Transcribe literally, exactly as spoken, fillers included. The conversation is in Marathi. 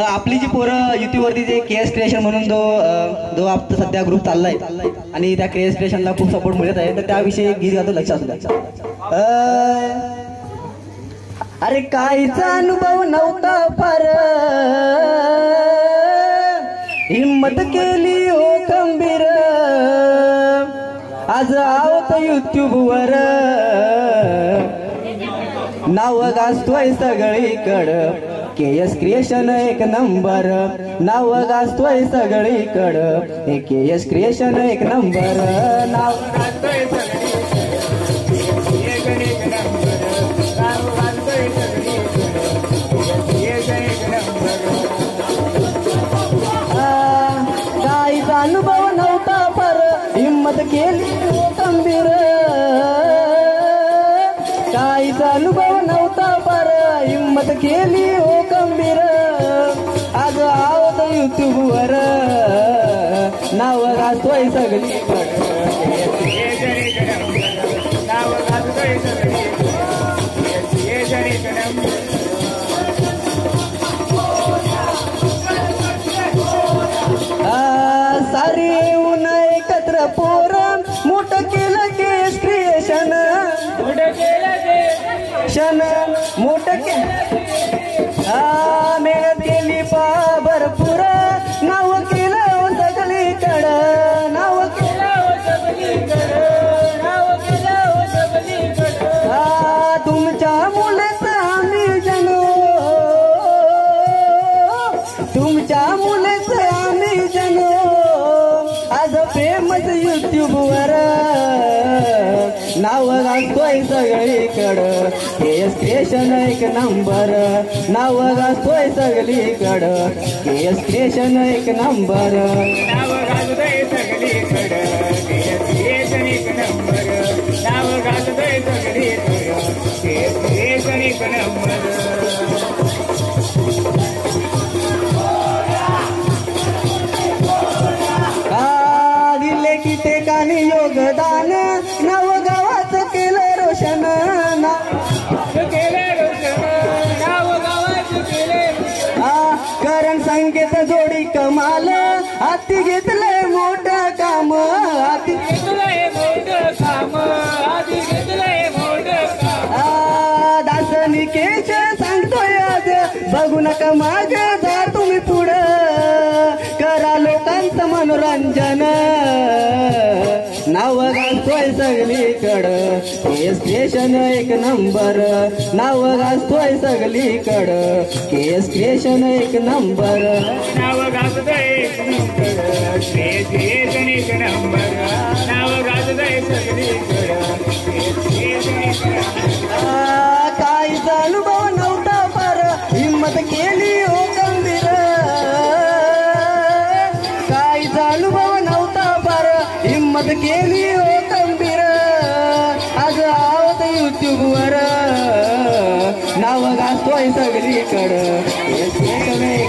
आपली जी पोरं युट्यूबवरती जे के एस क्रिएशन म्हणून जो अ, जो आता सध्या ग्रुप चाललाय आणि त्या के एस क्रिएशनला खूप सपोर्ट मिळत आहे, तर त्याविषयी एक गीत गातो, लक्ष असू द्या. अ, अरे काहीचा अनुभव नव्हता फार, हिम्मत केली हो खंबीर, आज आवत युट्यूब वर नाव गाजतोय सगळीकडं, के एस क्रिएशन एक नंबर, नाव गाजतोय सगळीकडं, के एस क्रिएशन एक नंबर, नाव गाजतोय काहीचा अनुभव नव्हता फार, हिम्मत केली हो खंबीर, काहीचा अनुभव नव्हता फार, हिम्मत केली हो खंबीर, आज आवत युट्यूब वर नाव गाजतोय सगळीकडं, नाव गाजतोय सगळीकडं. सारी येऊन एकत्र पोरं मोठं केलं केस क्रिएशन, मोठं केलं क्रिएशन, मोठं केलं, हा मेहनत केली पा भरपूर, नाव केलं सगळीकडं, नाव केलं सगळीकडं, नाव केलं सगळीकडं. हा तुमच्या मुलेच आम्ही जणू, तुमच्या मुलेच आम्ही जणू, आज फेमस युट्यूब वर नाव गाजतोय सगळीकडं, के एस क्रिएशन एक नंबर, नाव गाजतोय सगळीकडं, के एस क्रिएशन एक नंबर, नाव गाजतोय सगळीकडं, के एस क्रिएशन एक नंबर, नाव गाजतोय सगळीकडं, के एस क्रिएशन एक नंबर. ठिकाणी योगदान, नव गावात केलं रोशन, केलं रोशन, नाव गावात केलं, कारण संकेत जोडी कमाल, हाती घेतलंय मोठं काम, हाती घेतलंय मोठं काम, हाती घेतलंय मोठं काम. दासनी केश सांगतोय आज, बघू नका माग जा तुम्ही पुढं, करा लोकांचं मनोरंजन, नाव गाजतोय सगळीकडं, के एस क्रिएशन एक नंबर, नाव गाजतोय सगळीकडं, के एस क्रिएशन एक नंबर, नाव गाजतोय एक नंबर, के एस क्रिएशन एक नंबर, नाव गाजतोय सगळीकडं, के एस क्रिएशन एक नंबर. काहीचा अनुभव नव्हता फार, हिम्मत केली हो खंबीर, काहीचा अनुभव नव्हता फार, हिम्मत केली हो खंबीर, आज आवत युट्यूब वर नाव गाजतोय सगळीकडं,